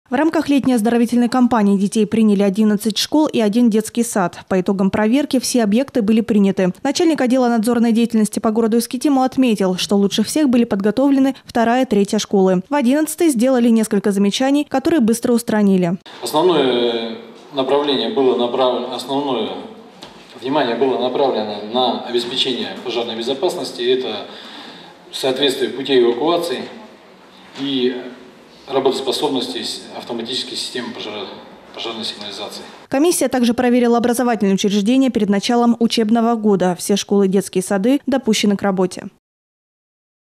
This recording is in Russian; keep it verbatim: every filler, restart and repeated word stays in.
В рамках летней оздоровительной кампании детей приняли одиннадцать школ и один детский сад. По итогам проверки все объекты были приняты. Начальник отдела надзорной деятельности по городу Искитиму отметил, что лучше всех были подготовлены вторая и третья школы. В одиннадцатой сделали несколько замечаний, которые быстро устранили. Основное направление было направлено, основное внимание было направлено на обеспечение пожарной безопасности. Это соответствие путей эвакуации и работоспособности автоматической системы пожар... пожарной сигнализации. Комиссия также проверила образовательные учреждения перед началом учебного года. Все школы и детские сады допущены к работе.